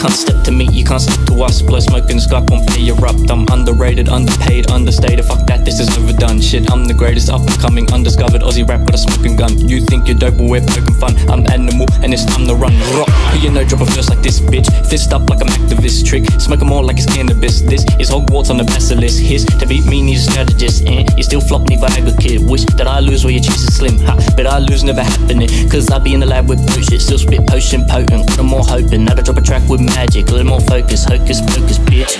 Can't step to me, you can't step to us. Blow smoke in the sky, Pompeii erupt. I'm underrated, underpaid, understated. Fuck that, this is overdone. Shit, I'm the greatest, up and coming, undiscovered Aussie rap with a smoking gun. You think you're dope, but we're poking fun. I'm the animal, and it's time to run. Rock, who you know, drop a verse like this, bitch. Fist up like an activist trick. Smoking more like it's cannabis. This is Hogwarts on the basilisk. His to beat me needs a strategist. You still flop me Viagra kid. Wish that I lose while you choose to slim. Ha, but I lose never happening. Cause I be in the lab with bullshit. Still spit potion potent. Got more hoping. Now to drop a track with magic. A little more focus. Hocus pocus, bitch.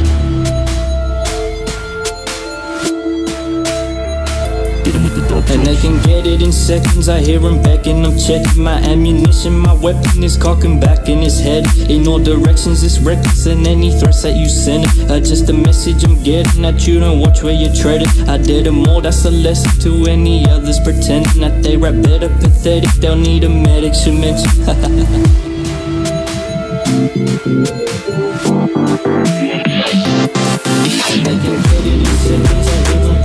And they can get it in seconds. I hear them begging, I'm checking my ammunition. My weapon is cocking back in his head. In all directions, it's reckless, and any threats that you send just a message I'm getting that you don't watch where you're treading. I did them all, that's a lesson to any others pretending that they rap better, pathetic. They'll need a medic, should mention. And they can get it in seconds. I hear them.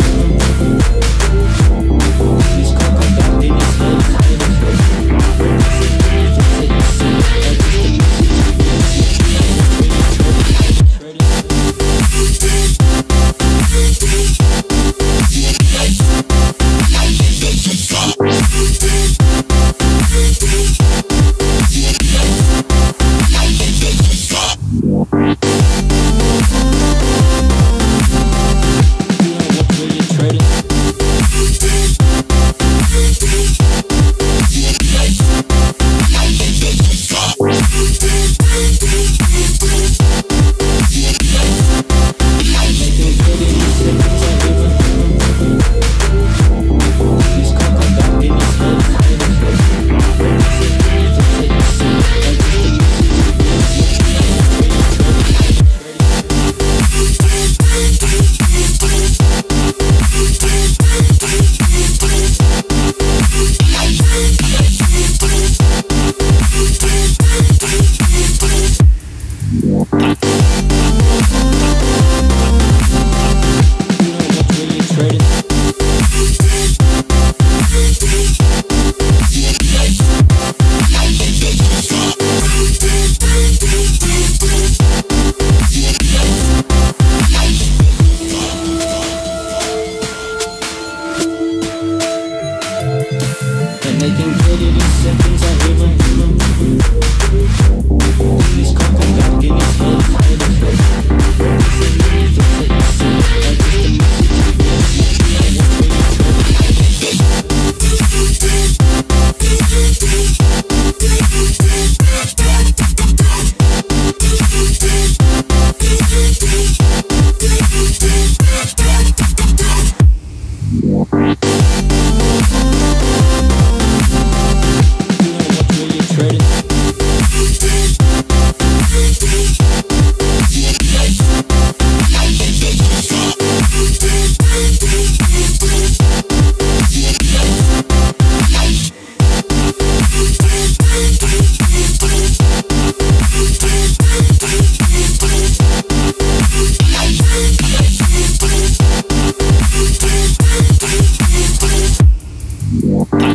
And they can get it in seconds. I hear them. He's cocking back in his head. What?